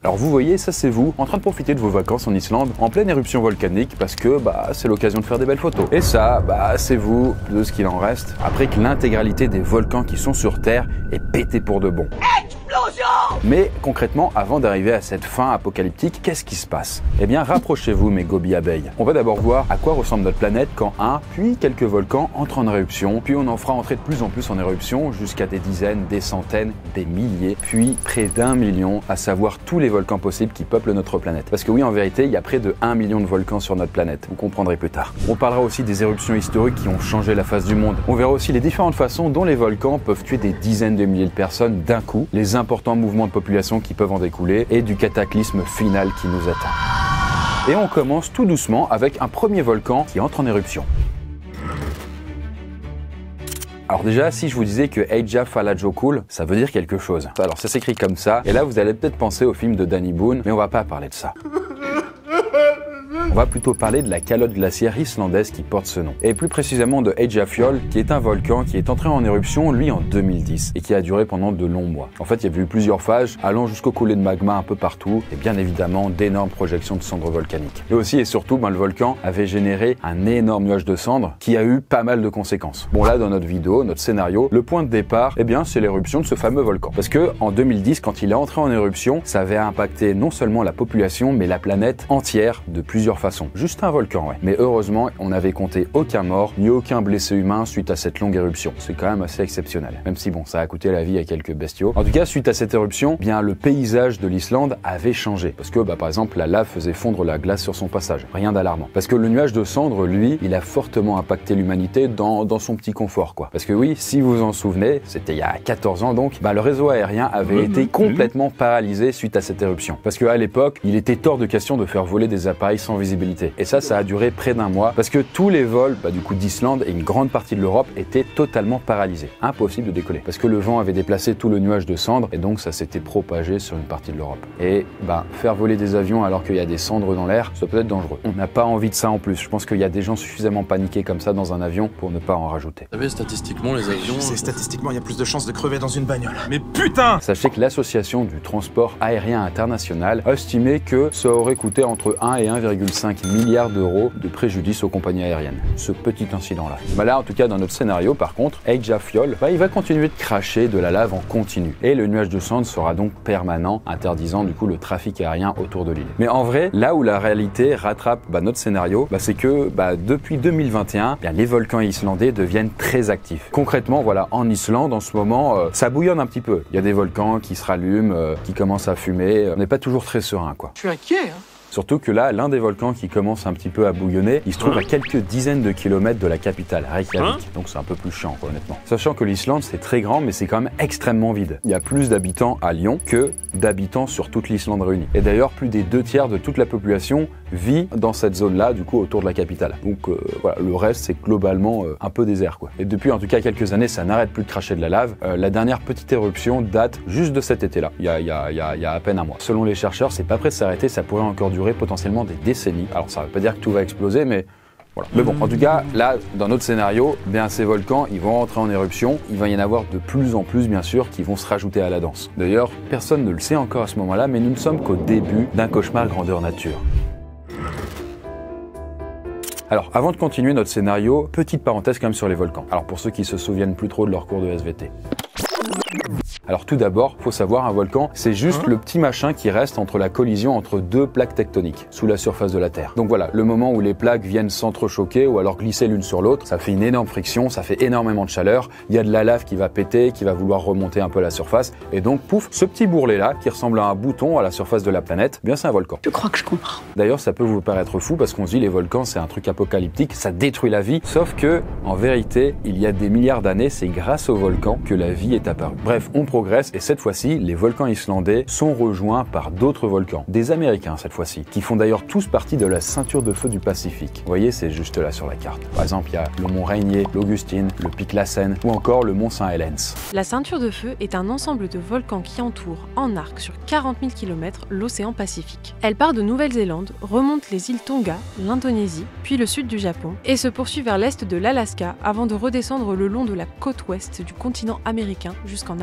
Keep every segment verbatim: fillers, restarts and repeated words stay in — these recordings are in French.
Alors vous voyez, ça c'est vous, en train de profiter de vos vacances en Islande, en pleine éruption volcanique, parce que bah, c'est l'occasion de faire des belles photos. Et ça, bah, c'est vous, de ce qu'il en reste, après que l'intégralité des volcans qui sont sur Terre est pété pour de bon. Mais concrètement, avant d'arriver à cette fin apocalyptique, qu'est-ce qui se passe? Eh bien, rapprochez-vous mes gobies abeilles. On va d'abord voir à quoi ressemble notre planète quand un, puis quelques volcans entrent en éruption, puis on en fera entrer de plus en plus en éruption, jusqu'à des dizaines, des centaines, des milliers, puis près d'un million, à savoir tous les volcans possibles qui peuplent notre planète. Parce que oui, en vérité, il y a près de un million de volcans sur notre planète. Vous comprendrez plus tard. On parlera aussi des éruptions historiques qui ont changé la face du monde. On verra aussi les différentes façons dont les volcans peuvent tuer des dizaines de milliers de personnes d'un coup, les importants mouvements de population qui peuvent en découler et du cataclysme final qui nous attend. Et on commence tout doucement avec un premier volcan qui entre en éruption. Alors déjà, si je vous disais que Eyjafjallajökull, ça veut dire quelque chose. Alors ça s'écrit comme ça, et là vous allez peut-être penser au film de Danny Boone, mais on va pas parler de ça. On va plutôt parler de la calotte glaciaire islandaise qui porte ce nom. Et plus précisément de Eyjafjöll, qui est un volcan qui est entré en éruption, lui, en deux mille dix, et qui a duré pendant de longs mois. En fait, il y avait eu plusieurs phases, allant jusqu'au coulées de magma un peu partout, et bien évidemment, d'énormes projections de cendres volcaniques. Et aussi et surtout, ben, le volcan avait généré un énorme nuage de cendres qui a eu pas mal de conséquences. Bon là, dans notre vidéo, notre scénario, le point de départ, eh bien, c'est l'éruption de ce fameux volcan. Parce que, en deux mille dix, quand il est entré en éruption, ça avait impacté non seulement la population, mais la planète entière de plusieurs façons. Juste un volcan, ouais. Mais heureusement, on n'avait compté aucun mort, ni aucun blessé humain suite à cette longue éruption. C'est quand même assez exceptionnel. Même si bon, ça a coûté la vie à quelques bestiaux. En tout cas, suite à cette éruption, bien le paysage de l'Islande avait changé. Parce que, bah, par exemple, la lave faisait fondre la glace sur son passage. Rien d'alarmant. Parce que le nuage de cendres, lui, il a fortement impacté l'humanité dans, dans son petit confort, quoi. Parce que oui, si vous vous en souvenez, c'était il y a quatorze ans donc, bah, le réseau aérien avait mmh, été mmh. complètement paralysé suite à cette éruption. Parce qu'à l'époque, il était hors de question de faire voler des appareils sans visibilité. Et ça, ça a duré près d'un mois parce que tous les vols bah, du coup d'Islande et une grande partie de l'Europe étaient totalement paralysés. Impossible de décoller parce que le vent avait déplacé tout le nuage de cendres et donc ça s'était propagé sur une partie de l'Europe. Et bah, faire voler des avions alors qu'il y a des cendres dans l'air, ça peut être dangereux. On n'a pas envie de ça en plus. Je pense qu'il y a des gens suffisamment paniqués comme ça dans un avion pour ne pas en rajouter. Vous savez, statistiquement, les avions... C'est statistiquement, il y a plus de chances de crever dans une bagnole. Mais putain! Sachez que l'association du transport aérien international a estimé que ça aurait coûté entre un et un virgule cinq milliard d'euros de préjudice aux compagnies aériennes. Ce petit incident-là. Bah là, en tout cas, dans notre scénario, par contre, Eyjafjöll, bah, il va continuer de cracher de la lave en continu. Et le nuage de cendres sera donc permanent, interdisant du coup le trafic aérien autour de l'île. Mais en vrai, là où la réalité rattrape bah, notre scénario, bah, c'est que bah, depuis deux mille vingt et un, bah, les volcans islandais deviennent très actifs. Concrètement, voilà, en Islande, en ce moment, euh, ça bouillonne un petit peu. Il y a des volcans qui se rallument, euh, qui commencent à fumer. On n'est pas toujours très serein, quoi. Je suis inquiet, hein. Surtout que là, l'un des volcans qui commence un petit peu à bouillonner, il se trouve à quelques dizaines de kilomètres de la capitale, Reykjavik. Donc c'est un peu plus chiant, quoi, honnêtement. Sachant que l'Islande, c'est très grand, mais c'est quand même extrêmement vide. Il y a plus d'habitants à Lyon que d'habitants sur toute l'Islande réunie. Et d'ailleurs, plus des deux tiers de toute la population vit dans cette zone-là, du coup, autour de la capitale. Donc euh, voilà, le reste, c'est globalement euh, un peu désert, quoi. Et depuis, en tout cas, quelques années, ça n'arrête plus de cracher de la lave. Euh, la dernière petite éruption date juste de cet été-là, il y a, il y a, il y a, il y a à peine un mois. Selon les chercheurs, c'est pas prêt de s'arrêter, ça pourrait encore durer potentiellement des décennies. Alors ça veut pas dire que tout va exploser, mais voilà. Mais bon, en tout cas, là, dans notre scénario, bien ces volcans, ils vont rentrer en éruption. Il va y en avoir de plus en plus, bien sûr, qui vont se rajouter à la danse. D'ailleurs, personne ne le sait encore à ce moment-là, mais nous ne sommes qu'au début d'un cauchemar grandeur nature. Alors, avant de continuer notre scénario, petite parenthèse quand même sur les volcans. Alors, pour ceux qui se souviennent plus trop de leur cours de S V T. Alors tout d'abord, faut savoir, un volcan, c'est juste hein le petit machin qui reste entre la collision entre deux plaques tectoniques sous la surface de la Terre. Donc voilà, le moment où les plaques viennent s'entrechoquer ou alors glisser l'une sur l'autre, ça fait une énorme friction, ça fait énormément de chaleur, il y a de la lave qui va péter, qui va vouloir remonter un peu à la surface, et donc pouf, ce petit bourrelet-là, qui ressemble à un bouton à la surface de la planète, eh bien c'est un volcan. Je crois que je comprends. D'ailleurs, ça peut vous paraître fou parce qu'on se dit les volcans c'est un truc apocalyptique, ça détruit la vie, sauf que, en vérité, il y a des milliards d'années, c'est grâce aux volcans que la vie est apparue. Bref, on progresse et cette fois-ci, les volcans islandais sont rejoints par d'autres volcans, des Américains cette fois-ci, qui font d'ailleurs tous partie de la ceinture de feu du Pacifique. Vous voyez, c'est juste là sur la carte. Par exemple, il y a le mont Rainier, l'Augustine, le pic Lassen ou encore le mont Saint-Helens. La ceinture de feu est un ensemble de volcans qui entoure en arc sur quarante mille kilomètres l'océan Pacifique. Elle part de Nouvelle-Zélande, remonte les îles Tonga, l'Indonésie, puis le sud du Japon, et se poursuit vers l'est de l'Alaska avant de redescendre le long de la côte ouest du continent américain jusqu'en Amérique du Sud.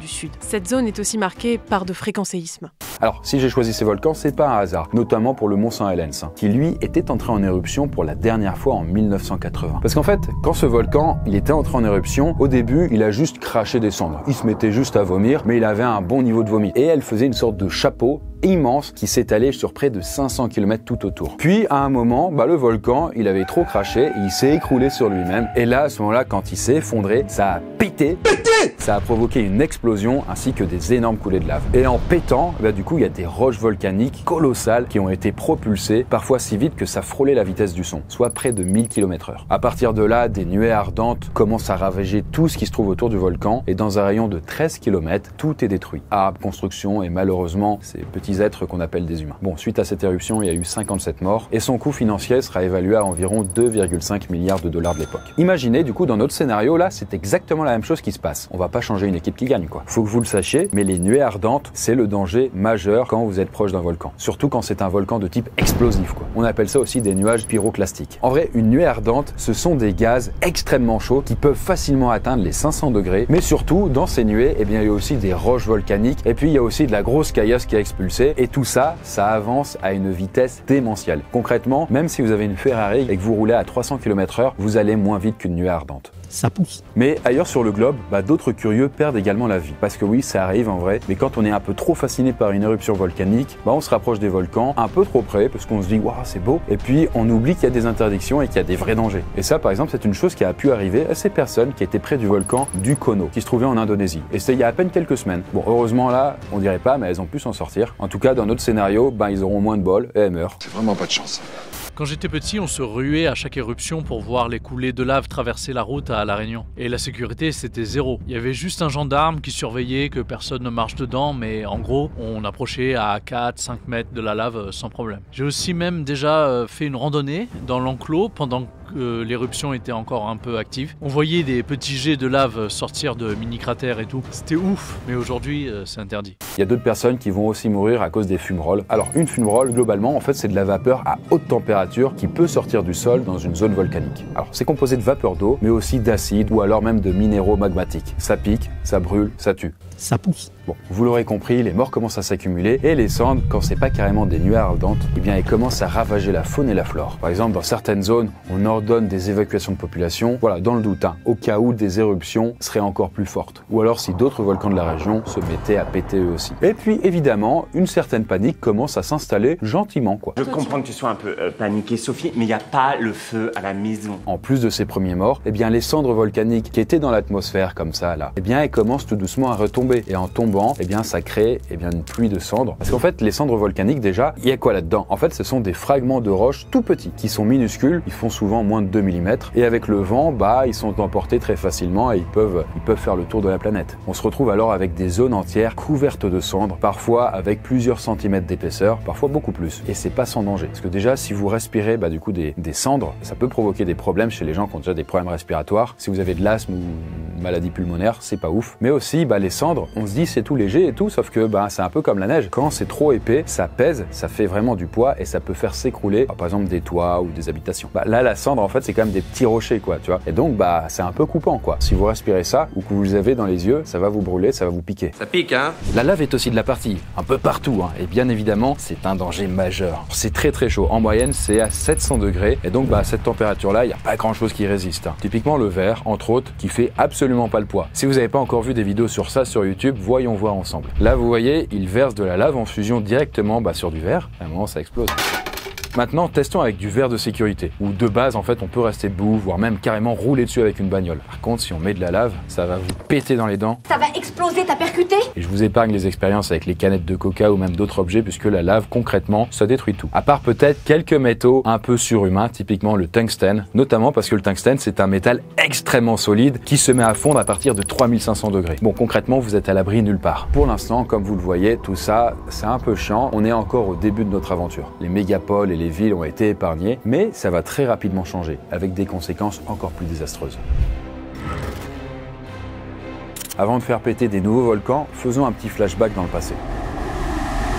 Sud. Cette zone est aussi marquée par de fréquents séismes. Alors, si j'ai choisi ces volcans, c'est pas un hasard, notamment pour le mont Saint-Helens, qui lui était entré en éruption pour la dernière fois en mille neuf cent quatre-vingts. Parce qu'en fait, quand ce volcan, il était entré en éruption, au début, il a juste craché des cendres. Il se mettait juste à vomir, mais il avait un bon niveau de vomi. Et elle faisait une sorte de chapeau immense qui s'étalait sur près de cinq cents kilomètres tout autour. Puis, à un moment, bah, le volcan, il avait trop craché, et il s'est écroulé sur lui-même. Et là, à ce moment-là, quand il s'est effondré, ça a pété. Pété! Ça a provoqué une explosion ainsi que des énormes coulées de lave. Et en pétant, bah, du coup, il y a des roches volcaniques colossales qui ont été propulsées, parfois si vite que ça frôlait la vitesse du son, soit près de mille kilomètres heure. À partir de là, des nuées ardentes commencent à ravager tout ce qui se trouve autour du volcan, et dans un rayon de treize kilomètres, tout est détruit. Arbres, constructions et malheureusement, ces petits êtres qu'on appelle des humains. Bon, suite à cette éruption, il y a eu cinquante-sept morts, et son coût financier sera évalué à environ deux virgule cinq milliards de dollars de l'époque. Imaginez, du coup, dans notre scénario, là, c'est exactement la même chose qui se passe. On va pas changer une équipe qui gagne, quoi. Faut que vous le sachiez, mais les nuées ardentes, c'est le danger majeur quand vous êtes proche d'un volcan. Surtout quand c'est un volcan de type explosif, quoi. On appelle ça aussi des nuages pyroclastiques. En vrai, une nuée ardente, ce sont des gaz extrêmement chauds qui peuvent facilement atteindre les cinq cents degrés, mais surtout, dans ces nuées, eh bien, il y a aussi des roches volcaniques, et puis il y a aussi de la grosse caillasse qui est expulsée, et tout ça, ça avance à une vitesse démentielle. Concrètement, même si vous avez une Ferrari et que vous roulez à trois cents kilomètres heure, vous allez moins vite qu'une nuée ardente. Ça pousse. Mais ailleurs sur le globe, bah, d'autres curieux perdent également la vie. Parce que oui, ça arrive en vrai, mais quand on est un peu trop fasciné par une éruption volcanique, bah, on se rapproche des volcans un peu trop près, parce qu'on se dit « waouh, c'est beau », et puis on oublie qu'il y a des interdictions et qu'il y a des vrais dangers. Et ça, par exemple, c'est une chose qui a pu arriver à ces personnes qui étaient près du volcan du Kono, qui se trouvait en Indonésie. Et c'était il y a à peine quelques semaines. Bon, heureusement là, on dirait pas, mais elles ont pu s'en sortir. En tout cas, dans notre scénario, bah, ils auront moins de bol et elles meurent. C'est vraiment pas de chance. Quand j'étais petit, on se ruait à chaque éruption pour voir les coulées de lave traverser la route à La Réunion. Et la sécurité, c'était zéro. Il y avait juste un gendarme qui surveillait que personne ne marche dedans, mais en gros, on approchait à quatre à cinq mètres de la lave sans problème. J'ai aussi même déjà fait une randonnée dans l'enclos pendant que l'éruption était encore un peu active. On voyait des petits jets de lave sortir de mini-cratères et tout. C'était ouf, mais aujourd'hui, c'est interdit. Il y a d'autres personnes qui vont aussi mourir à cause des fumerolles. Alors, une fumerole, globalement, en fait, c'est de la vapeur à haute température qui peut sortir du sol dans une zone volcanique. Alors, c'est composé de vapeur d'eau, mais aussi d'acide ou alors même de minéraux magmatiques. Ça pique, ça brûle, ça tue. Ça pousse. Bon, vous l'aurez compris, les morts commencent à s'accumuler et les cendres, quand c'est pas carrément des nuées ardentes, eh bien, elles commencent à ravager la faune et la flore. Par exemple, dans certaines zones, on ordonne des évacuations de population, voilà, dans le doute, hein, au cas où des éruptions seraient encore plus fortes. Ou alors si d'autres volcans de la région se mettaient à péter eux aussi. Et puis, évidemment, une certaine panique commence à s'installer gentiment, quoi. Je comprends que tu sois un peu euh, paniquée, Sophie, mais il n'y a pas le feu à la maison. En plus de ces premiers morts, eh bien, les cendres volcaniques qui étaient dans l'atmosphère, comme ça, là, eh bien, elles commencent tout doucement à retomber. Et en tombant, eh bien, ça crée eh bien, une pluie de cendres. Parce qu'en fait, les cendres volcaniques, déjà, il y a quoi là-dedans? En fait, ce sont des fragments de roches tout petits, qui sont minuscules, ils font souvent moins de deux millimètres. Et avec le vent, bah, ils sont emportés très facilement et ils peuvent, ils peuvent faire le tour de la planète. On se retrouve alors avec des zones entières couvertes de cendres, parfois avec plusieurs centimètres d'épaisseur, parfois beaucoup plus. Et c'est pas sans danger. Parce que déjà, si vous respirez, bah, du coup, des, des cendres, ça peut provoquer des problèmes chez les gens qui ont déjà des problèmes respiratoires. Si vous avez de l'asthme ou maladie pulmonaire, c'est pas ouf. Mais aussi, bah, les cendres, on se dit c'est tout léger et tout, sauf que bah, c'est un peu comme la neige. Quand c'est trop épais, ça pèse, ça fait vraiment du poids et ça peut faire s'écrouler, par exemple des toits ou des habitations. Bah, là, la cendre, en fait, c'est quand même des petits rochers, quoi, tu vois. Et donc, bah, c'est un peu coupant, quoi. Si vous respirez ça ou que vous les avez dans les yeux, ça va vous brûler, ça va vous piquer. Ça pique, hein? La lave est aussi de la partie, un peu partout, hein. Et bien évidemment, c'est un danger majeur. C'est très très chaud. En moyenne, c'est à sept cents degrés. Et donc, bah, à cette température-là, il n'y a pas grand-chose qui résiste, hein. Typiquement le verre, entre autres, qui fait absolument pas le poids. Si vous n'avez pas encore vu des vidéos sur ça sur YouTube, voyons voir ensemble. Là, vous voyez, il verse de la lave en fusion directement bah, sur du verre. À un moment, ça explose. Maintenant, testons avec du verre de sécurité, où de base, en fait, on peut rester debout, voire même carrément rouler dessus avec une bagnole. Par contre, si on met de la lave, ça va vous péter dans les dents. Ça va exploser, t'as percuté? Et je vous épargne les expériences avec les canettes de coca ou même d'autres objets, puisque la lave, concrètement, ça détruit tout. À part peut-être quelques métaux un peu surhumains, typiquement le tungstène, notamment parce que le tungstène, c'est un métal extrêmement solide qui se met à fondre à partir de trois mille cinq cents degrés. Bon, concrètement, vous êtes à l'abri nulle part. Pour l'instant, comme vous le voyez, tout ça, c'est un peu chiant. On est encore au début de notre aventure. Les mégapoles et les villes ont été épargnées, mais ça va très rapidement changer, avec des conséquences encore plus désastreuses. Avant de faire péter des nouveaux volcans, faisons un petit flashback dans le passé.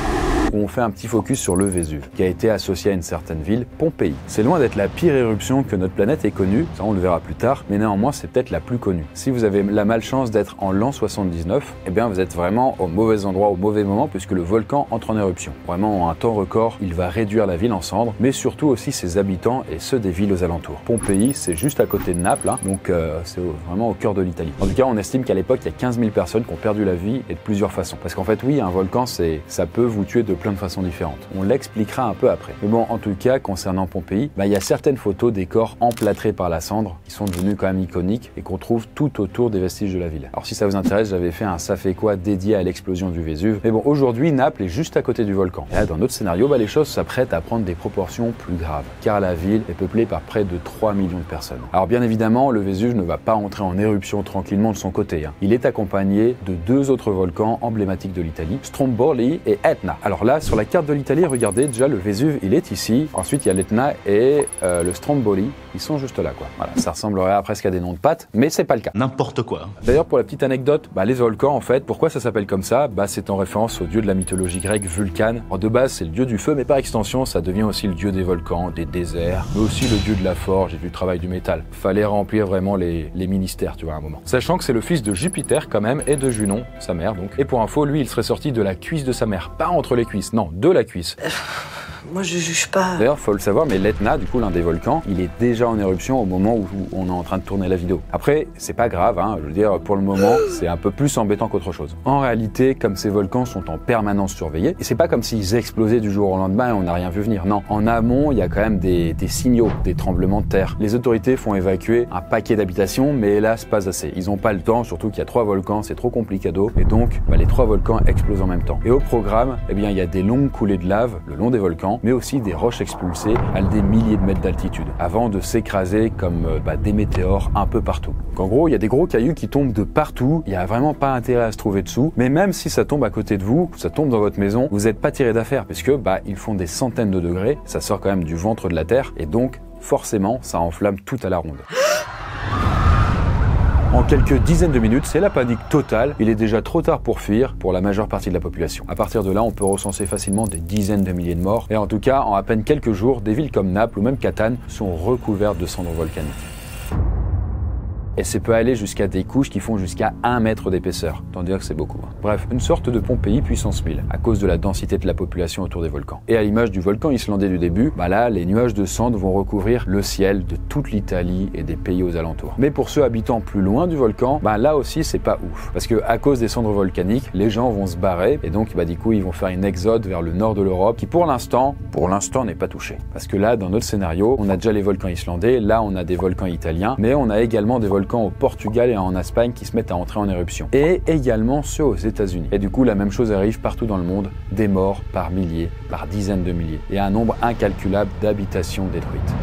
où on fait un petit focus sur le Vésuve, qui a été associé à une certaine ville, Pompéi. C'est loin d'être la pire éruption que notre planète ait connue, ça on le verra plus tard, mais néanmoins c'est peut-être la plus connue. Si vous avez la malchance d'être en l'an soixante-dix-neuf, eh bien vous êtes vraiment au mauvais endroit, au mauvais moment, puisque le volcan entre en éruption. Vraiment en un temps record, il va réduire la ville en cendres, mais surtout aussi ses habitants et ceux des villes aux alentours. Pompéi, c'est juste à côté de Naples, hein, donc euh, c'est vraiment au cœur de l'Italie. En tout cas, on estime qu'à l'époque, il y a quinze mille personnes qui ont perdu la vie et de plusieurs façons. Parce qu'en fait, oui, un volcan, c'est, ça peut vous tuer de plein de façons différentes. On l'expliquera un peu après. Mais bon, en tout cas, concernant Pompéi, bah, il y a certaines photos des corps emplâtrés par la cendre qui sont devenus quand même iconiques et qu'on trouve tout autour des vestiges de la ville. Alors si ça vous intéresse, j'avais fait un ça fait quoi dédié à l'explosion du Vésuve. Mais bon, aujourd'hui, Naples est juste à côté du volcan. Et là, dans notre scénario, bah, les choses s'apprêtent à prendre des proportions plus graves, car la ville est peuplée par près de trois millions de personnes. Alors bien évidemment, le Vésuve ne va pas entrer en éruption tranquillement de son côté. Hein. Il est accompagné de deux autres volcans emblématiques de l'Italie, Stromboli et Etna. Alors là, sur la carte de l'Italie, regardez, déjà le Vésuve, il est ici. Ensuite, il y a l'Etna et euh, le Stromboli. Ils sont juste là, quoi. Voilà, ça ressemblerait presque à des noms de pâtes, mais c'est pas le cas. N'importe quoi. D'ailleurs, pour la petite anecdote, bah, les volcans, en fait, pourquoi ça s'appelle comme ça? Bah, c'est en référence au dieu de la mythologie grecque, Vulcane. Alors, de base, c'est le dieu du feu, mais par extension, ça devient aussi le dieu des volcans, des déserts, mais aussi le dieu de la forge et du travail du métal. Fallait remplir vraiment les, les ministères, tu vois, à un moment. Sachant que c'est le fils de Jupiter, quand même, et de Junon, sa mère, donc. Et pour info, lui, il serait sorti de la cuisse de sa mère. Pas entre les cuisses, non, de la cuisse. Moi, je juge pas. D'ailleurs, faut le savoir, mais l'Etna, du coup, l'un des volcans, il est déjà en éruption au moment où on est en train de tourner la vidéo. Après, c'est pas grave, hein, je veux dire, pour le moment, c'est un peu plus embêtant qu'autre chose. En réalité, comme ces volcans sont en permanence surveillés, et c'est pas comme s'ils explosaient du jour au lendemain et on n'a rien vu venir. Non, en amont, il y a quand même des, des signaux, des tremblements de terre. Les autorités font évacuer un paquet d'habitations, mais hélas, pas assez. Ils ont pas le temps, surtout qu'il y a trois volcans, c'est trop complicado, et donc, bah, les trois volcans explosent en même temps. Et au programme, eh bien, il y a des longues coulées de lave le long des volcans, mais aussi des roches expulsées à des milliers de mètres d'altitude, avant de s'écraser comme euh, bah, des météores un peu partout. Donc en gros, il y a des gros cailloux qui tombent de partout, il n'y a vraiment pas intérêt à se trouver dessous, mais même si ça tombe à côté de vous, ça tombe dans votre maison, vous n'êtes pas tiré d'affaire, puisque bah, ils font des centaines de degrés, ça sort quand même du ventre de la Terre, et donc forcément, ça enflamme tout à la ronde. En quelques dizaines de minutes, c'est la panique totale. Il est déjà trop tard pour fuir pour la majeure partie de la population. À partir de là, on peut recenser facilement des dizaines de milliers de morts. Et en tout cas, en à peine quelques jours, des villes comme Naples ou même Catane sont recouvertes de cendres volcaniques. Et ça peut aller jusqu'à des couches qui font jusqu'à un mètre d'épaisseur. Tant dire que c'est beaucoup. Bref, une sorte de Pompéi puissance mille, à cause de la densité de la population autour des volcans. Et à l'image du volcan islandais du début, bah là, les nuages de cendres vont recouvrir le ciel de toute l'Italie et des pays aux alentours. Mais pour ceux habitant plus loin du volcan, bah là aussi c'est pas ouf. Parce que à cause des cendres volcaniques, les gens vont se barrer et donc bah du coup ils vont faire une exode vers le nord de l'Europe qui pour l'instant, pour l'instant n'est pas touché. Parce que là, dans notre scénario, on a déjà les volcans islandais, là on a des volcans italiens, mais on a également des volcans au Portugal et en Espagne qui se mettent à entrer en éruption. Et également ceux aux États-Unis. Et du coup, la même chose arrive partout dans le monde, des morts par milliers, par dizaines de milliers, et un nombre incalculable d'habitations détruites.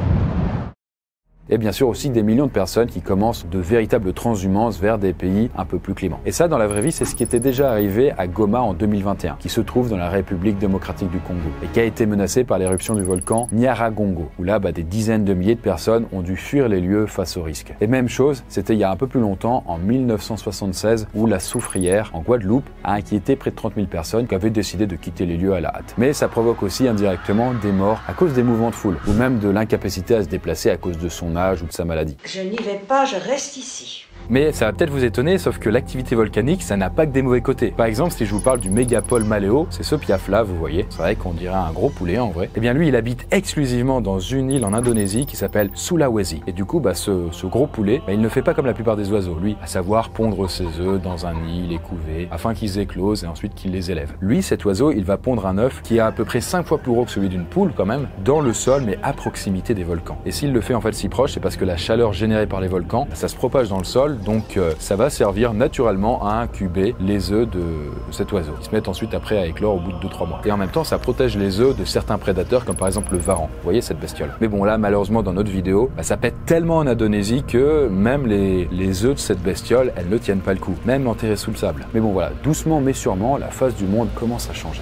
Et bien sûr aussi des millions de personnes qui commencent de véritables transhumances vers des pays un peu plus cléments. Et ça, dans la vraie vie, c'est ce qui était déjà arrivé à Goma en deux mille vingt et un, qui se trouve dans la République démocratique du Congo, et qui a été menacé par l'éruption du volcan Nyiragongo, où là, bah, des dizaines de milliers de personnes ont dû fuir les lieux face au risque. Et même chose, c'était il y a un peu plus longtemps, en mille neuf cent soixante-seize, où la soufrière, en Guadeloupe, a inquiété près de trente mille personnes qui avaient décidé de quitter les lieux à la hâte. Mais ça provoque aussi indirectement des morts à cause des mouvements de foule, ou même de l'incapacité à se déplacer à cause de son âge ou de sa maladie. Je n'y vais pas, je reste ici. Mais ça va peut-être vous étonner, sauf que l'activité volcanique, ça n'a pas que des mauvais côtés. Par exemple, si je vous parle du mégapole Maleo, c'est ce piaf-là, vous voyez, c'est vrai qu'on dirait un gros poulet en vrai. Eh bien lui, il habite exclusivement dans une île en Indonésie qui s'appelle Sulawesi. Et du coup, bah, ce, ce gros poulet, bah, il ne fait pas comme la plupart des oiseaux, lui, à savoir pondre ses œufs dans un nid, les couver, afin qu'ils éclosent et ensuite qu'ils les élèvent. Lui, cet oiseau, il va pondre un œuf qui est à peu près cinq fois plus gros que celui d'une poule quand même, dans le sol, mais à proximité des volcans. Et s'il le fait en fait si proche, c'est parce que la chaleur générée par les volcans, bah, ça se propage dans le sol, donc euh, ça va servir naturellement à incuber les œufs de cet oiseau, qui se mettent ensuite après à éclore au bout de deux trois mois. Et en même temps, ça protège les œufs de certains prédateurs, comme par exemple le varan. Vous voyez cette bestiole. Mais bon, là, malheureusement, dans notre vidéo, bah, ça pète tellement en Indonésie que même les, les œufs de cette bestiole, elles ne tiennent pas le coup, même enterrés sous le sable. Mais bon, voilà, doucement mais sûrement, la face du monde commence à changer.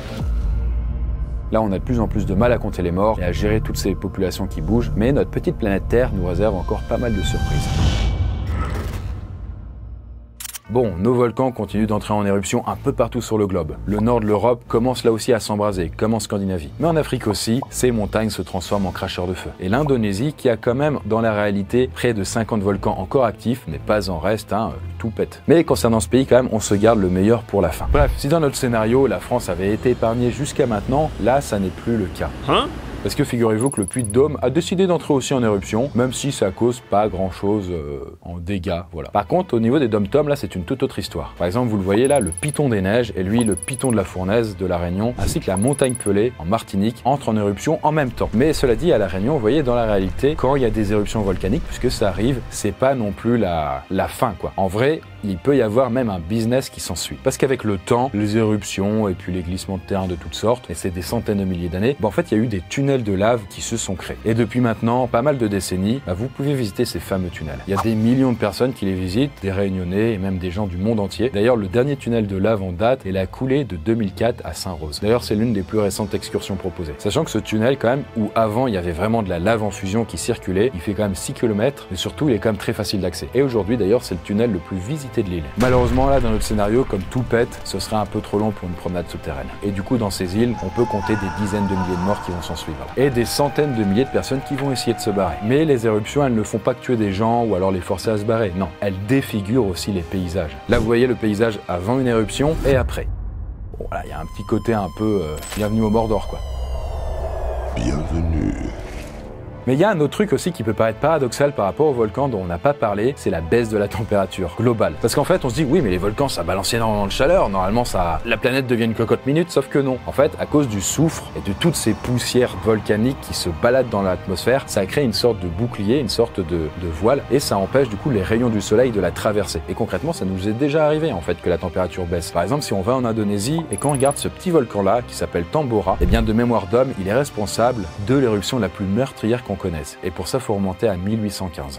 Là, on a de plus en plus de mal à compter les morts et à gérer toutes ces populations qui bougent, mais notre petite planète Terre nous réserve encore pas mal de surprises. Bon, nos volcans continuent d'entrer en éruption un peu partout sur le globe. Le nord de l'Europe commence là aussi à s'embraser, comme en Scandinavie. Mais en Afrique aussi, ces montagnes se transforment en cracheurs de feu. Et l'Indonésie, qui a quand même dans la réalité près de cinquante volcans encore actifs, n'est pas en reste, hein, tout pète. Mais concernant ce pays quand même, on se garde le meilleur pour la fin. Bref, si dans notre scénario, la France avait été épargnée jusqu'à maintenant, là ça n'est plus le cas. Hein? Parce que figurez-vous que le puits de Dôme a décidé d'entrer aussi en éruption, même si ça cause pas grand-chose euh, en dégâts, voilà. Par contre, au niveau des dom-toms, là, c'est une toute autre histoire. Par exemple, vous le voyez là, le piton des neiges et lui, le piton de la Fournaise de la Réunion, ainsi que la montagne Pelée en Martinique, entrent en éruption en même temps. Mais cela dit, à la Réunion, vous voyez, dans la réalité, quand il y a des éruptions volcaniques, puisque ça arrive, c'est pas non plus la, la fin, quoi. En vrai, il peut y avoir même un business qui s'ensuit. Parce qu'avec le temps, les éruptions et puis les glissements de terrain de toutes sortes, et c'est des centaines de milliers d'années, bah en fait, il y a eu des tunnels de lave qui se sont créés. Et depuis maintenant pas mal de décennies, bah vous pouvez visiter ces fameux tunnels. Il y a des millions de personnes qui les visitent, des Réunionnais et même des gens du monde entier. D'ailleurs, le dernier tunnel de lave en date est la coulée de deux mille quatre à Saint-Rose. D'ailleurs, c'est l'une des plus récentes excursions proposées. Sachant que ce tunnel, quand même, où avant il y avait vraiment de la lave en fusion qui circulait, il fait quand même six kilomètres, mais surtout il est quand même très facile d'accès. Et aujourd'hui, d'ailleurs, c'est le tunnel le plus visité de l'île. Malheureusement, là, dans notre scénario, comme tout pète, ce serait un peu trop long pour une promenade souterraine. Et du coup, dans ces îles, on peut compter des dizaines de milliers de morts qui vont s'en suivre. Et des centaines de milliers de personnes qui vont essayer de se barrer. Mais les éruptions, elles ne font pas que tuer des gens ou alors les forcer à se barrer. Non, elles défigurent aussi les paysages. Là, vous voyez le paysage avant une éruption et après. Bon, voilà, il y a un petit côté un peu euh, bienvenue au Mordor, quoi. Bienvenue. Mais il y a un autre truc aussi qui peut paraître paradoxal par rapport aux volcans dont on n'a pas parlé, c'est la baisse de la température globale. Parce qu'en fait, on se dit, oui, mais les volcans, ça balance énormément de chaleur, normalement, ça, la planète devient une cocotte minute, sauf que non. En fait, à cause du soufre et de toutes ces poussières volcaniques qui se baladent dans l'atmosphère, ça crée une sorte de bouclier, une sorte de, de voile, et ça empêche du coup les rayons du soleil de la traverser. Et concrètement, ça nous est déjà arrivé, en fait, que la température baisse. Par exemple, si on va en Indonésie et qu'on regarde ce petit volcan-là, qui s'appelle Tambora, eh bien, de mémoire d'homme, il est responsable de l'éruption la plus meurtrière qu'on connaisse. Et pour ça, il faut remonter à mille huit cent quinze.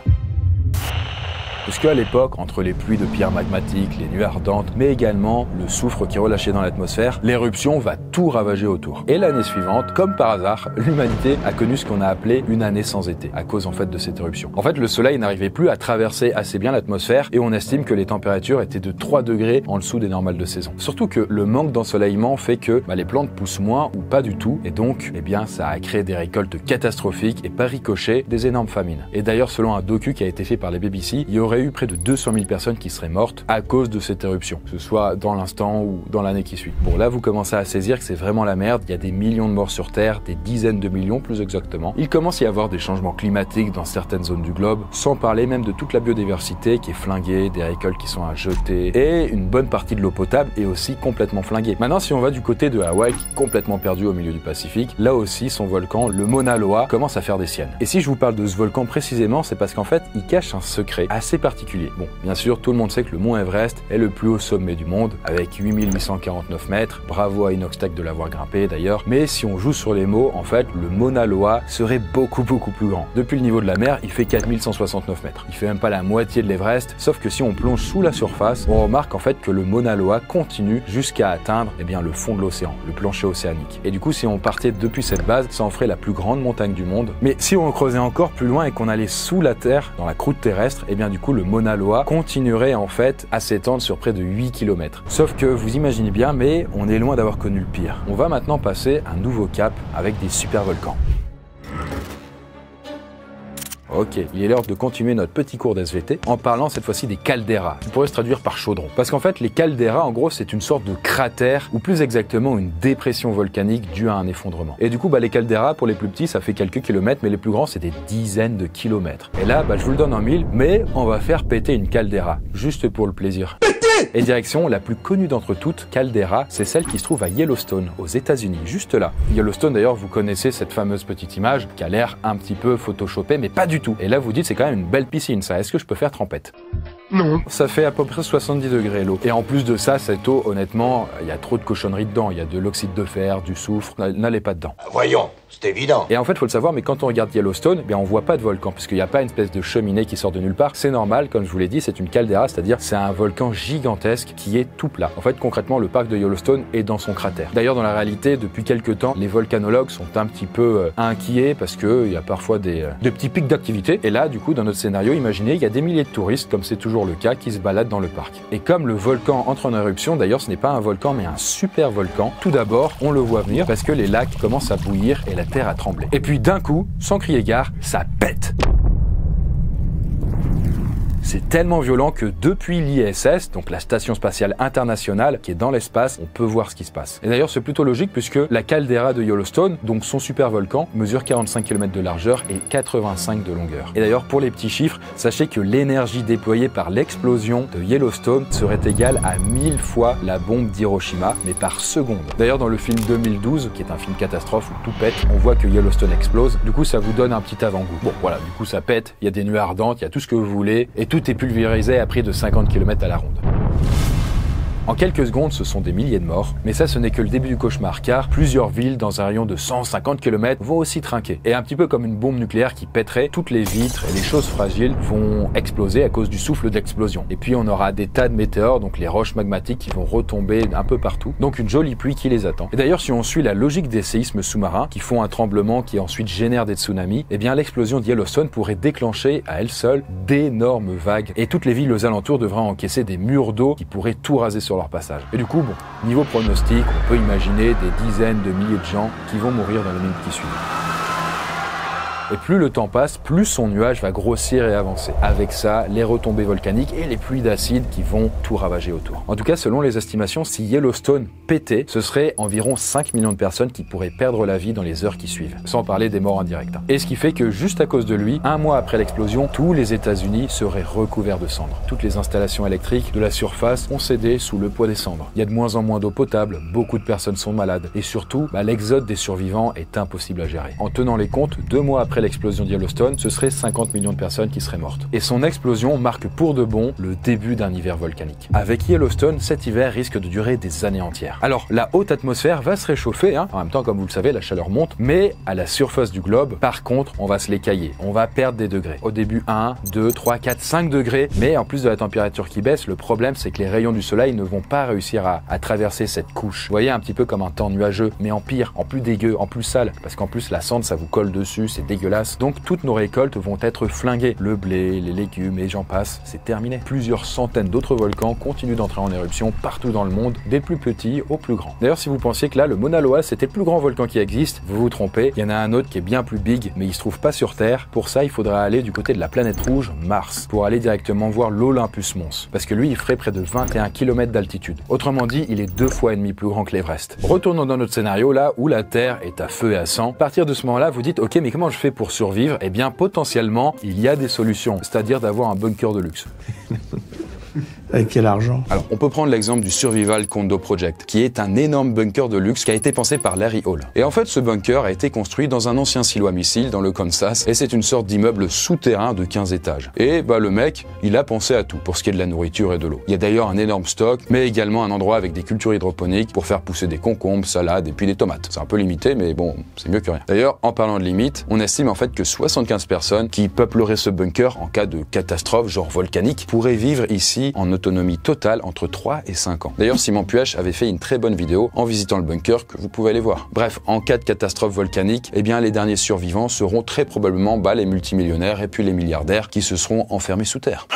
Parce qu'à l'époque, entre les pluies de pierres magmatiques, les nuées ardentes, mais également le soufre qui est relâché dans l'atmosphère, l'éruption va tout ravager autour. Et l'année suivante, comme par hasard, l'humanité a connu ce qu'on a appelé une année sans été, à cause en fait de cette éruption. En fait, le soleil n'arrivait plus à traverser assez bien l'atmosphère et on estime que les températures étaient de trois degrés en dessous des normales de saison. Surtout que le manque d'ensoleillement fait que bah, les plantes poussent moins ou pas du tout, et donc, eh bien, ça a créé des récoltes catastrophiques et par ricochet, des énormes famines. Et d'ailleurs, selon un docu qui a été fait par les B B C, il y aurait eu près de deux cent mille personnes qui seraient mortes à cause de cette éruption, que ce soit dans l'instant ou dans l'année qui suit. Bon, là, vous commencez à saisir que c'est vraiment la merde. Il y a des millions de morts sur Terre, des dizaines de millions plus exactement. Il commence à y avoir des changements climatiques dans certaines zones du globe, sans parler même de toute la biodiversité qui est flinguée, des récoltes qui sont à jeter, et une bonne partie de l'eau potable est aussi complètement flinguée. Maintenant, si on va du côté de Hawaï, qui est complètement perdu au milieu du Pacifique, là aussi, son volcan, le Mauna Loa, commence à faire des siennes. Et si je vous parle de ce volcan précisément, c'est parce qu'en fait, il cache un secret assez particulier. Bon, bien sûr, tout le monde sait que le mont Everest est le plus haut sommet du monde, avec huit mille huit cent quarante-neuf mètres. Bravo à Inoxtag de l'avoir grimpé d'ailleurs. Mais si on joue sur les mots, en fait, le Mauna Loa serait beaucoup beaucoup plus grand. Depuis le niveau de la mer, il fait quatre mille cent soixante-neuf mètres. Il fait même pas la moitié de l'Everest, sauf que si on plonge sous la surface, on remarque en fait que le Mauna Loa continue jusqu'à atteindre eh bien, le fond de l'océan, le plancher océanique. Et du coup, si on partait depuis cette base, ça en ferait la plus grande montagne du monde. Mais si on creusait encore plus loin et qu'on allait sous la terre, dans la croûte terrestre, eh bien du coup, le Mauna Loa continuerait en fait à s'étendre sur près de huit kilomètres. Sauf que vous imaginez bien, mais on est loin d'avoir connu le pire. On va maintenant passer un nouveau cap avec des super volcans. Ok, il est l'heure de continuer notre petit cours d'S V T en parlant cette fois-ci des caldeiras, qui pourrait se traduire par chaudron. Parce qu'en fait, les caldeiras, en gros, c'est une sorte de cratère, ou plus exactement une dépression volcanique due à un effondrement. Et du coup, bah, les caldeiras, pour les plus petits, ça fait quelques kilomètres, mais les plus grands, c'est des dizaines de kilomètres. Et là, bah, je vous le donne en mille, mais on va faire péter une caldeira, juste pour le plaisir. Et direction la plus connue d'entre toutes, caldeira, c'est celle qui se trouve à Yellowstone, aux États-Unis, juste là. Yellowstone, d'ailleurs, vous connaissez cette fameuse petite image qui a l'air un petit peu photoshopée, mais pas du tout. Et là, vous dites, c'est quand même une belle piscine, ça. Est-ce que je peux faire trempette? Non. Ça fait à peu près soixante-dix degrés l'eau. Et en plus de ça, cette eau, honnêtement, il y a trop de cochonneries dedans. Il y a de l'oxyde de fer, du soufre. N'allez pas dedans. Voyons, c'est évident. Et en fait, il faut le savoir, mais quand on regarde Yellowstone, eh bien, on voit pas de volcan, puisqu'il n'y a pas une espèce de cheminée qui sort de nulle part. C'est normal, comme je vous l'ai dit, c'est une caldeira, c'est-à-dire c'est un volcan gigantesque qui est tout plat. En fait, concrètement, le parc de Yellowstone est dans son cratère. D'ailleurs, dans la réalité, depuis quelques temps, les volcanologues sont un petit peu euh, inquiets parce qu'il y a parfois des, euh, des petits pics d'activité. Et là, du coup, dans notre scénario, imaginez, il y a des milliers de touristes, comme c'est toujours toujours le cas, qui se balade dans le parc. Et comme le volcan entre en éruption, d'ailleurs ce n'est pas un volcan mais un super volcan, tout d'abord on le voit venir parce que les lacs commencent à bouillir et la terre à trembler. Et puis d'un coup, sans crier gare, ça pète. C'est tellement violent que depuis l'I S S, donc la Station Spatiale Internationale, qui est dans l'espace, on peut voir ce qui se passe. Et d'ailleurs, c'est plutôt logique puisque la caldeira de Yellowstone, donc son super volcan, mesure quarante-cinq kilomètres de largeur et quatre-vingt-cinq de longueur. Et d'ailleurs, pour les petits chiffres, sachez que l'énergie déployée par l'explosion de Yellowstone serait égale à mille fois la bombe d'Hiroshima, mais par seconde. D'ailleurs, dans le film deux mille douze, qui est un film catastrophe où tout pète, on voit que Yellowstone explose. Du coup, ça vous donne un petit avant-goût. Bon, voilà, du coup, ça pète, il y a des nuées ardentes, il y a tout ce que vous voulez, et tout Tout est pulvérisé à près de cinquante kilomètres à la ronde. En quelques secondes, ce sont des milliers de morts, mais ça ce n'est que le début du cauchemar, car plusieurs villes dans un rayon de cent cinquante kilomètres vont aussi trinquer. Et un petit peu comme une bombe nucléaire qui pèterait, toutes les vitres et les choses fragiles vont exploser à cause du souffle d'explosion. Et puis on aura des tas de météores, donc les roches magmatiques qui vont retomber un peu partout, donc une jolie pluie qui les attend. Et d'ailleurs si on suit la logique des séismes sous-marins, qui font un tremblement qui ensuite génère des tsunamis, eh bien l'explosion de Yellowstone pourrait déclencher à elle seule d'énormes vagues, et toutes les villes aux alentours devraient encaisser des murs d'eau qui pourraient tout raser sur leur passage. Et du coup, bon, niveau pronostic, on peut imaginer des dizaines de milliers de gens qui vont mourir dans les minutes qui suivent. Et plus le temps passe, plus son nuage va grossir et avancer. Avec ça, les retombées volcaniques et les pluies d'acide qui vont tout ravager autour. En tout cas, selon les estimations, si Yellowstone pétait, ce serait environ cinq millions de personnes qui pourraient perdre la vie dans les heures qui suivent, sans parler des morts indirectes. Et ce qui fait que juste à cause de lui, un mois après l'explosion, tous les États-Unis seraient recouverts de cendres. Toutes les installations électriques de la surface ont cédé sous le poids des cendres. Il y a de moins en moins d'eau potable, beaucoup de personnes sont malades, et surtout, bah, l'exode des survivants est impossible à gérer. En tenant les comptes, deux mois après l'explosion de Yellowstone, ce serait cinquante millions de personnes qui seraient mortes. Et son explosion marque pour de bon le début d'un hiver volcanique. Avec Yellowstone, cet hiver risque de durer des années entières. Alors, la haute atmosphère va se réchauffer, hein. En même temps, comme vous le savez, la chaleur monte, mais à la surface du globe, par contre, on va se l'écailler. On va perdre des degrés. Au début, un, deux, trois, quatre, cinq degrés, mais en plus de la température qui baisse, le problème, c'est que les rayons du soleil ne vont pas réussir à, à traverser cette couche. Vous voyez, un petit peu comme un temps nuageux, mais en pire, en plus dégueu, en plus sale, parce qu'en plus, la cendre, ça vous colle dessus, c'est dégueulasse. Donc toutes nos récoltes vont être flinguées. Le blé, les légumes et j'en passe, c'est terminé. Plusieurs centaines d'autres volcans continuent d'entrer en éruption partout dans le monde, des plus petits aux plus grands. D'ailleurs, si vous pensiez que là, le Mauna Loa, c'était le plus grand volcan qui existe, vous vous trompez. Il y en a un autre qui est bien plus big, mais il se trouve pas sur Terre. Pour ça, il faudra aller du côté de la planète rouge, Mars, pour aller directement voir l'Olympus Mons. Parce que lui, il ferait près de vingt et un kilomètres d'altitude. Autrement dit, il est deux fois et demi plus grand que l'Everest. Retournons dans notre scénario là, où la Terre est à feu et à sang. À partir de ce moment-là, vous dites, ok, mais comment je fais pour survivre? Eh bien, potentiellement, il y a des solutions, c'est-à-dire d'avoir un bunker de luxe. Avec quel argent? Alors, on peut prendre l'exemple du Survival Condo Project, qui est un énorme bunker de luxe qui a été pensé par Larry Hall. Et en fait, ce bunker a été construit dans un ancien silo à missiles dans le Kansas, et c'est une sorte d'immeuble souterrain de quinze étages. Et bah le mec, il a pensé à tout pour ce qui est de la nourriture et de l'eau. Il y a d'ailleurs un énorme stock, mais également un endroit avec des cultures hydroponiques pour faire pousser des concombres, salades et puis des tomates. C'est un peu limité, mais bon, c'est mieux que rien. D'ailleurs, en parlant de limite, on estime en fait que soixante-quinze personnes qui peupleraient ce bunker en cas de catastrophe, genre volcanique, pourraient vivre ici en autonomie totale entre trois et cinq ans. D'ailleurs, Simon Puech avait fait une très bonne vidéo en visitant le bunker que vous pouvez aller voir. Bref, en cas de catastrophe volcanique, eh bien les derniers survivants seront très probablement bah, les multimillionnaires et puis les milliardaires qui se seront enfermés sous terre.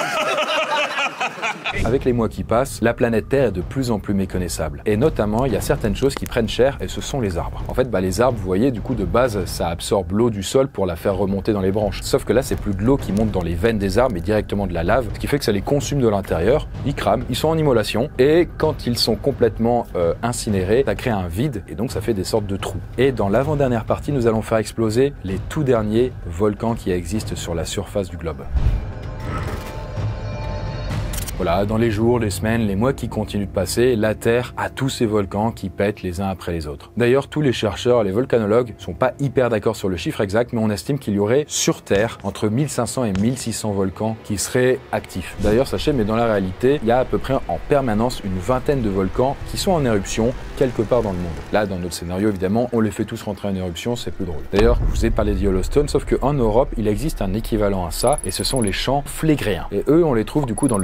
Avec les mois qui passent, la planète Terre est de plus en plus méconnaissable. Et notamment, il y a certaines choses qui prennent cher et ce sont les arbres. En fait, bah, les arbres, vous voyez, du coup, de base, ça absorbe l'eau du sol pour la faire remonter dans les branches. Sauf que là, c'est plus de l'eau qui monte dans les veines des arbres, mais directement de la lave, ce qui fait que ça les consume de l'intérieur. Ils crament, ils sont en immolation. Et quand ils sont complètement euh, incinérés, ça crée un vide et donc ça fait des sortes de trous. Et dans l'avant-dernière partie, nous allons faire exploser les tout derniers volcans qui existent sur la surface du globe. Voilà, dans les jours, les semaines, les mois qui continuent de passer, la Terre a tous ces volcans qui pètent les uns après les autres. D'ailleurs, tous les chercheurs, les volcanologues, sont pas hyper d'accord sur le chiffre exact, mais on estime qu'il y aurait sur Terre entre mille cinq cents et mille six cents volcans qui seraient actifs. D'ailleurs, sachez, mais dans la réalité, il y a à peu près en permanence une vingtaine de volcans qui sont en éruption quelque part dans le monde. Là, dans notre scénario, évidemment, on les fait tous rentrer en éruption, c'est plus drôle. D'ailleurs, je vous ai parlé de Yellowstone, sauf qu'en Europe, il existe un équivalent à ça, et ce sont les champs phlégréens. Et eux, on les trouve du coup dans le golfe de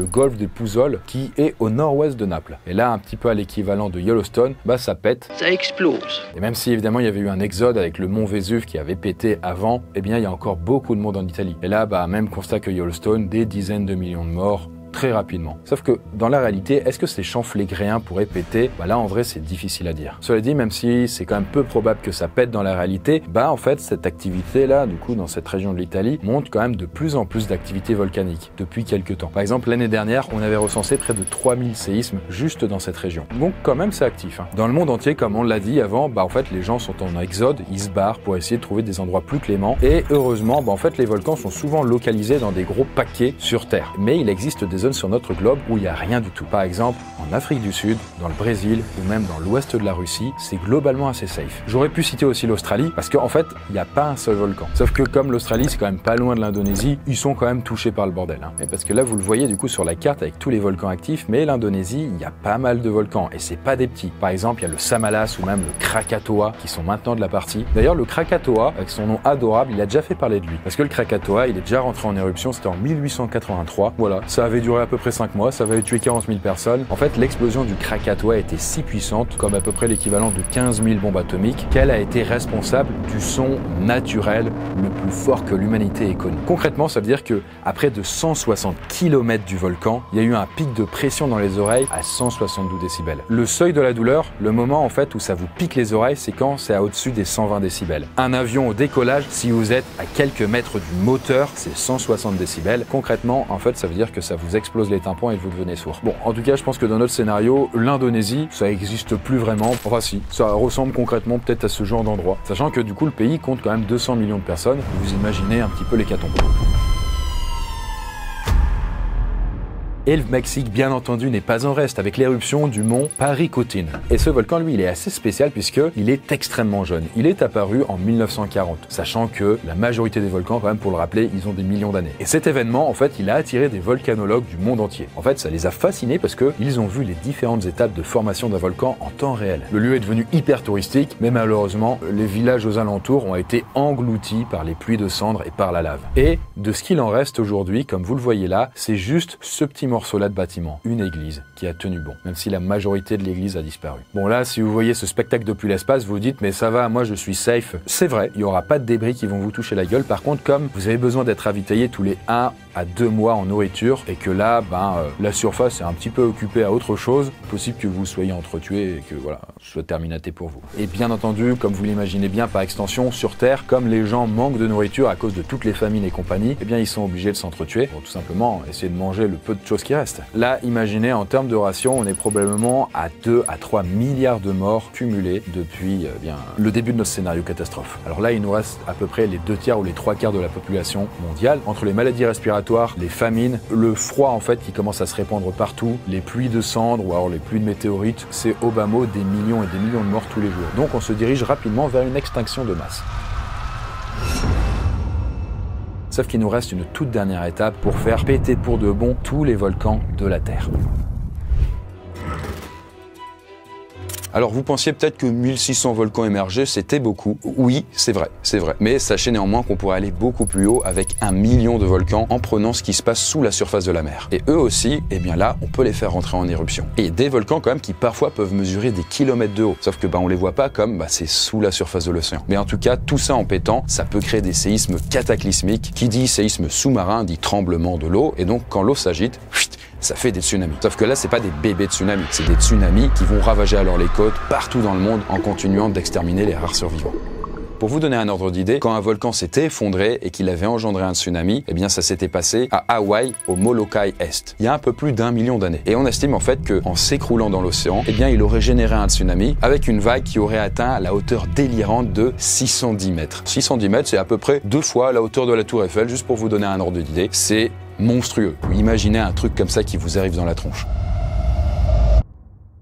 des Pouzols, qui est au nord-ouest de Naples. Et là, un petit peu à l'équivalent de Yellowstone, bah ça pète. Ça explose. Et même si évidemment il y avait eu un exode avec le mont Vésuve qui avait pété avant, eh bien il y a encore beaucoup de monde en Italie. Et là, bah même constat que Yellowstone, des dizaines de millions de morts, très rapidement. Sauf que dans la réalité, est-ce que ces champs flégréens pourraient péter? Bah là en vrai c'est difficile à dire. Cela dit, même si c'est quand même peu probable que ça pète dans la réalité, bah en fait cette activité là, du coup dans cette région de l'Italie, montre quand même de plus en plus d'activités volcaniques depuis quelques temps. Par exemple l'année dernière, on avait recensé près de trois mille séismes juste dans cette région. Donc quand même c'est actif. Hein. Dans le monde entier, comme on l'a dit avant, bah en fait les gens sont en exode, ils se barrent pour essayer de trouver des endroits plus cléments. Et heureusement, bah en fait les volcans sont souvent localisés dans des gros paquets sur Terre. Mais il existe des zones sur notre globe où il n'y a rien du tout. Par exemple, en Afrique du Sud, dans le Brésil ou même dans l'ouest de la Russie, c'est globalement assez safe. J'aurais pu citer aussi l'Australie parce qu'en fait, il n'y a pas un seul volcan. Sauf que comme l'Australie, c'est quand même pas loin de l'Indonésie, ils sont quand même touchés par le bordel. Hein. Et parce que là, vous le voyez du coup sur la carte avec tous les volcans actifs, mais l'Indonésie, il y a pas mal de volcans et c'est pas des petits. Par exemple, il y a le Samalas ou même le Krakatoa qui sont maintenant de la partie. D'ailleurs, le Krakatoa, avec son nom adorable, il a déjà fait parler de lui. Parce que le Krakatoa, il est déjà rentré en éruption, c'était en mille huit cent quatre-vingt-trois. Voilà, ça avait duré à peu près cinq mois, ça avait tué quarante mille personnes. En fait, l'explosion du Krakatoa était si puissante, comme à peu près l'équivalent de quinze mille bombes atomiques, qu'elle a été responsable du son naturel le plus fort que l'humanité ait connu. Concrètement, ça veut dire que à près de cent soixante kilomètres du volcan, il y a eu un pic de pression dans les oreilles à cent soixante-douze décibels. Le seuil de la douleur, le moment en fait où ça vous pique les oreilles, c'est quand c'est à au-dessus des cent vingt décibels. Un avion au décollage, si vous êtes à quelques mètres du moteur, c'est cent soixante décibels. Concrètement, en fait, ça veut dire que ça vous explose les tympans et vous devenez sourd. Bon, en tout cas, je pense que dans notre scénario, l'Indonésie, ça n'existe plus vraiment. Enfin si, ça ressemble concrètement peut-être à ce genre d'endroit. Sachant que du coup, le pays compte quand même deux cents millions de personnes. Vous imaginez un petit peu l'hécatombe. Et le Mexique, bien entendu, n'est pas en reste avec l'éruption du mont Paricutin. Et ce volcan, lui, il est assez spécial puisqu'il est extrêmement jeune. Il est apparu en mille neuf cent quarante, sachant que la majorité des volcans, quand même, pour le rappeler, ils ont des millions d'années. Et cet événement, en fait, il a attiré des volcanologues du monde entier. En fait, ça les a fascinés parce qu'ils ont vu les différentes étapes de formation d'un volcan en temps réel. Le lieu est devenu hyper touristique, mais malheureusement, les villages aux alentours ont été engloutis par les pluies de cendres et par la lave. Et de ce qu'il en reste aujourd'hui, comme vous le voyez là, c'est juste ce petit morceau morceau-là de bâtiment, une église qui a tenu bon, même si la majorité de l'église a disparu. Bon là, si vous voyez ce spectacle depuis l'espace, vous vous dites mais ça va, moi je suis safe. C'est vrai, il n'y aura pas de débris qui vont vous toucher la gueule. Par contre, comme vous avez besoin d'être ravitaillé tous les un à deux mois en nourriture et que là, ben, euh, la surface est un petit peu occupée à autre chose, possible que vous soyez entretué et que voilà, ce soit terminaté pour vous. Et bien entendu, comme vous l'imaginez bien, par extension, sur Terre, comme les gens manquent de nourriture à cause de toutes les famines et compagnie, eh bien ils sont obligés de s'entretuer pour tout simplement essayer de manger le peu de choses qui restent. Là, imaginez, en termes de ration, on est probablement à deux à trois milliards de morts cumulés depuis euh, bien, le début de notre scénario catastrophe. Alors là, il nous reste à peu près les deux tiers ou les trois quarts de la population mondiale. Entre les maladies respiratoires, les famines, le froid en fait qui commence à se répandre partout, les pluies de cendres ou alors les pluies de météorites, c'est au bas mot des millions et des millions de morts tous les jours. Donc on se dirige rapidement vers une extinction de masse. Sauf qu'il nous reste une toute dernière étape pour faire péter pour de bon tous les volcans de la Terre. Alors vous pensiez peut-être que mille six cents volcans émergés, c'était beaucoup. Oui, c'est vrai, c'est vrai. Mais sachez néanmoins qu'on pourrait aller beaucoup plus haut avec un million de volcans en prenant ce qui se passe sous la surface de la mer. Et eux aussi, eh bien là, on peut les faire rentrer en éruption. Et des volcans quand même qui parfois peuvent mesurer des kilomètres de haut. Sauf que bah, on les voit pas comme bah, c'est sous la surface de l'océan. Mais en tout cas, tout ça en pétant, ça peut créer des séismes cataclysmiques. Qui dit séisme sous-marin dit tremblement de l'eau. Et donc quand l'eau s'agite, ça fait des tsunamis. Sauf que là, c'est pas des bébés tsunamis, c'est des tsunamis qui vont ravager alors les côtes partout dans le monde en continuant d'exterminer les rares survivants. Pour vous donner un ordre d'idée, quand un volcan s'était effondré et qu'il avait engendré un tsunami, eh bien ça s'était passé à Hawaï, au Molokai Est, il y a un peu plus d'un million d'années. Et on estime en fait qu'en s'écroulant dans l'océan, eh bien il aurait généré un tsunami avec une vague qui aurait atteint la hauteur délirante de six cent dix mètres. six cent dix mètres, c'est à peu près deux fois la hauteur de la Tour Eiffel, juste pour vous donner un ordre d'idée. C'est monstrueux. Imaginez un truc comme ça qui vous arrive dans la tronche.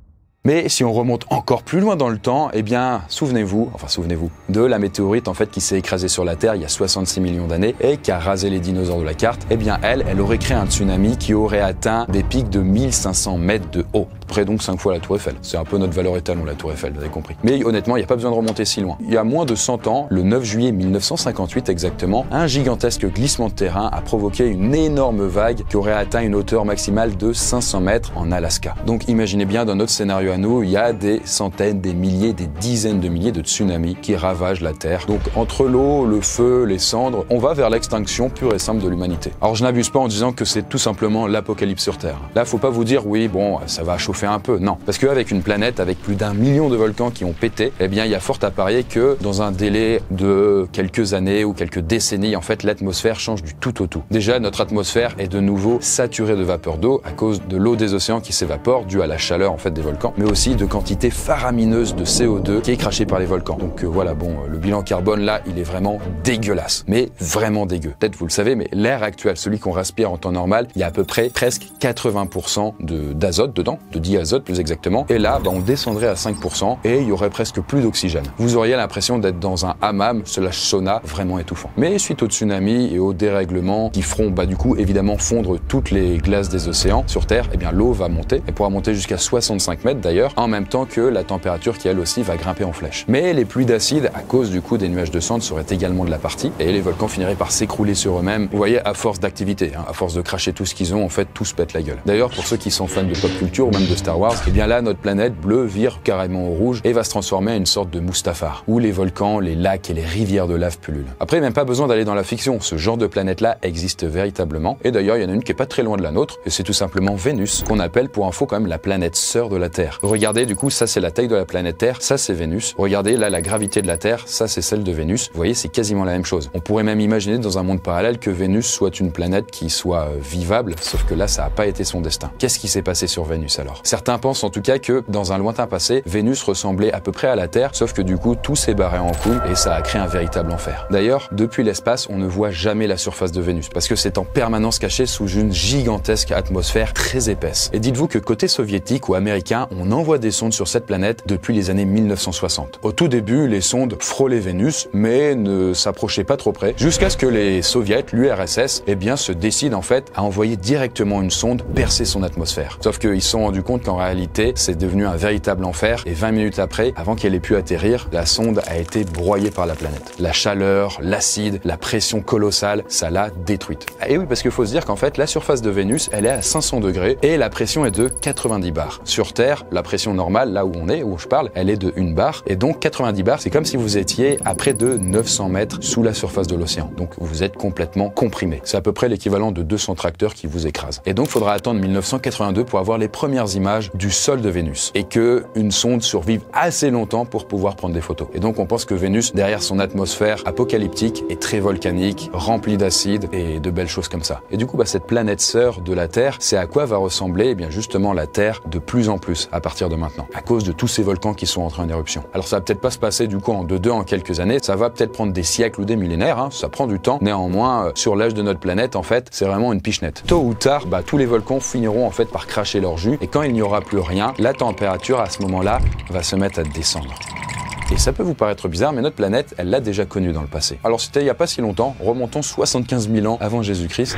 Mais si on remonte encore plus loin dans le temps, eh bien, souvenez-vous, enfin souvenez-vous, de la météorite en fait qui s'est écrasée sur la Terre il y a soixante-six millions d'années et qui a rasé les dinosaures de la carte. Eh bien, elle, elle aurait créé un tsunami qui aurait atteint des pics de mille cinq cents mètres de haut. Près donc cinq fois la Tour Eiffel. C'est un peu notre valeur étalon, la Tour Eiffel, vous avez compris. Mais honnêtement, il n'y a pas besoin de remonter si loin. Il y a moins de cent ans, le neuf juillet mille neuf cent cinquante-huit exactement, un gigantesque glissement de terrain a provoqué une énorme vague qui aurait atteint une hauteur maximale de cinq cents mètres en Alaska. Donc imaginez bien, dans notre scénario à nous, il y a des centaines, des milliers, des dizaines de milliers de tsunamis qui ravagent la Terre. Donc entre l'eau, le feu, les cendres, on va vers l'extinction pure et simple de l'humanité. Alors je n'abuse pas en disant que c'est tout simplement l'apocalypse sur Terre. Là, faut pas vous dire, oui, bon, ça va chauffer un peu. Non, parce qu'avec une planète avec plus d'un million de volcans qui ont pété, eh bien, il y a fort à parier que dans un délai de quelques années ou quelques décennies, en fait, l'atmosphère change du tout au tout. Déjà, notre atmosphère est de nouveau saturée de vapeur d'eau à cause de l'eau des océans qui s'évapore due à la chaleur, en fait, des volcans, mais aussi de quantités faramineuses de C O deux qui est crachée par les volcans. Donc euh, voilà, bon, le bilan carbone là, il est vraiment dégueulasse, mais vraiment dégueu. Peut-être vous le savez, mais l'air actuel, celui qu'on respire en temps normal, il y a à peu près presque quatre-vingts pour cent de d'azote dedans, de diazote plus exactement. Et là, bah, on descendrait à cinq pour cent et il y aurait presque plus d'oxygène. Vous auriez l'impression d'être dans un hammam slash sauna vraiment étouffant. Mais suite au tsunami et au dérèglement qui feront bah du coup évidemment fondre toutes les glaces des océans sur Terre, eh bien l'eau va monter et pourra monter jusqu'à soixante-cinq mètres d'ailleurs, en même temps que la température qui elle aussi va grimper en flèche. Mais les pluies d'acide à cause du coup des nuages de cendres seraient également de la partie et les volcans finiraient par s'écrouler sur eux-mêmes. Vous voyez, à force d'activité, hein, à force de cracher tout ce qu'ils ont, en fait tout se pète la gueule. D'ailleurs, pour ceux qui sont fans de pop culture ou même de Star Wars, eh bien là notre planète bleue vire carrément au rouge et va se transformer en une sorte de Mustafar, où les volcans, les lacs et les rivières de lave pullulent. Après, même pas besoin d'aller dans la fiction, ce genre de planète-là existe véritablement, et d'ailleurs il y en a une qui est pas très loin de la nôtre, et c'est tout simplement Vénus, qu'on appelle pour info quand même la planète sœur de la Terre. Regardez, du coup, ça c'est la taille de la planète Terre, ça c'est Vénus. Regardez là la gravité de la Terre, ça c'est celle de Vénus. Vous voyez, c'est quasiment la même chose. On pourrait même imaginer dans un monde parallèle que Vénus soit une planète qui soit euh, vivable, sauf que là ça n'a pas été son destin. Qu'est-ce qui s'est passé sur Vénus alors? Certains pensent en tout cas que dans un lointain passé, Vénus ressemblait à peu près à la Terre, sauf que du coup tout s'est barré en couille et ça a créé un véritable enfer. D'ailleurs, depuis l'espace, on ne voit jamais la surface de Vénus, parce que c'est en permanence caché sous une gigantesque atmosphère très épaisse. Et dites-vous que côté soviétique ou américain, on envoie des sondes sur cette planète depuis les années mille neuf cent soixante. Au tout début, les sondes frôlaient Vénus, mais ne s'approchaient pas trop près, jusqu'à ce que les soviets, l'U R S S, eh bien, se décident en fait à envoyer directement une sonde percer son atmosphère. Sauf qu'ils se sont rendus compte qu'en réalité, c'est devenu un véritable enfer, et vingt minutes après, avant qu'elle ait pu atterrir, la sonde a été broyée par la planète. La chaleur, l'acide, la pression colossale, ça l'a détruite. Et oui, parce qu'il faut se dire qu'en fait, la surface de Vénus, elle est à cinq cents degrés, et la pression est de quatre-vingt-dix bars. Sur Terre, la pression normale, là où on est, où je parle, elle est de une bar, et donc quatre-vingt-dix bars, c'est comme si vous étiez à près de neuf cents mètres sous la surface de l'océan. Donc vous êtes complètement comprimé. C'est à peu près l'équivalent de deux cents tracteurs qui vous écrasent. Et donc, il faudra attendre mille neuf cent quatre-vingt-deux pour avoir les premières images du sol de Vénus, et que une sonde survive assez longtemps pour pouvoir prendre des photos. Et donc, on pense que Vénus, derrière son atmosphère apocalyptique, est très volcanique, remplie d'acide et de belles choses comme ça. Et du coup, bah, cette planète sœur de la Terre, c'est à quoi va ressembler, eh bien, justement, la Terre de plus en plus à partir de maintenant, à cause de tous ces volcans qui sont entrés en éruption. Alors, ça va peut-être pas se passer du coup en deux deux en quelques années, ça va peut-être prendre des siècles ou des millénaires, hein, ça prend du temps. Néanmoins, euh, sur l'âge de notre planète, en fait, c'est vraiment une pichenette. Tôt ou tard, bah, tous les volcans finiront en fait par cracher leur jus, et quand il n'y aura plus rien, la température à ce moment-là va se mettre à descendre. Et ça peut vous paraître bizarre, mais notre planète, elle l'a déjà connue dans le passé. Alors c'était il n'y a pas si longtemps, remontons soixante-quinze mille ans avant Jésus-Christ.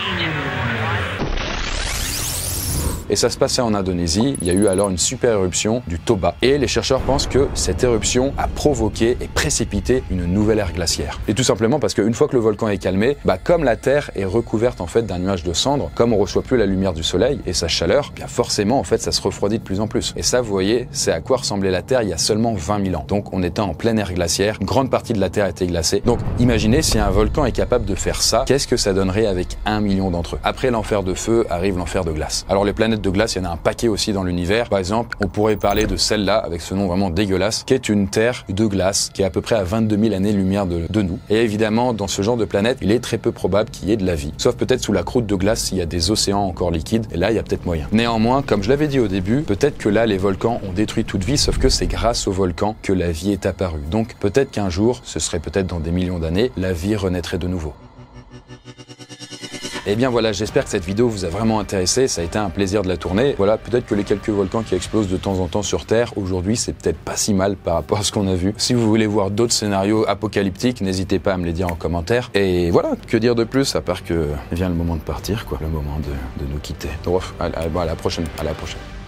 Et ça se passait en Indonésie, il y a eu alors une super éruption du Toba. Et les chercheurs pensent que cette éruption a provoqué et précipité une nouvelle ère glaciaire. Et tout simplement parce qu'une fois que le volcan est calmé, bah comme la Terre est recouverte en fait d'un nuage de cendres, comme on reçoit plus la lumière du soleil et sa chaleur, bien forcément en fait ça se refroidit de plus en plus. Et ça vous voyez, c'est à quoi ressemblait la Terre il y a seulement vingt mille ans. Donc on était en pleine ère glaciaire, une grande partie de la Terre était glacée. Donc imaginez si un volcan est capable de faire ça, qu'est-ce que ça donnerait avec un million d'entre eux. Après l'enfer de feu arrive l'enfer de glace. Alors les planètes de glace, il y en a un paquet aussi dans l'univers. Par exemple, on pourrait parler de celle-là, avec ce nom vraiment dégueulasse, qui est une Terre de glace, qui est à peu près à vingt-deux mille années-lumière de, de nous. Et évidemment, dans ce genre de planète, il est très peu probable qu'il y ait de la vie. Sauf peut-être sous la croûte de glace, s'il y a des océans encore liquides, et là, il y a peut-être moyen. Néanmoins, comme je l'avais dit au début, peut-être que là, les volcans ont détruit toute vie, sauf que c'est grâce aux volcans que la vie est apparue. Donc, peut-être qu'un jour, ce serait peut-être dans des millions d'années, la vie renaîtrait de nouveau. Et bien voilà, j'espère que cette vidéo vous a vraiment intéressé, ça a été un plaisir de la tourner. Voilà, peut-être que les quelques volcans qui explosent de temps en temps sur Terre, aujourd'hui, c'est peut-être pas si mal par rapport à ce qu'on a vu. Si vous voulez voir d'autres scénarios apocalyptiques, n'hésitez pas à me les dire en commentaire. Et voilà, que dire de plus, à part que vient le moment de partir, quoi, le moment de, de nous quitter. Bref, à, à, à la prochaine, à la prochaine.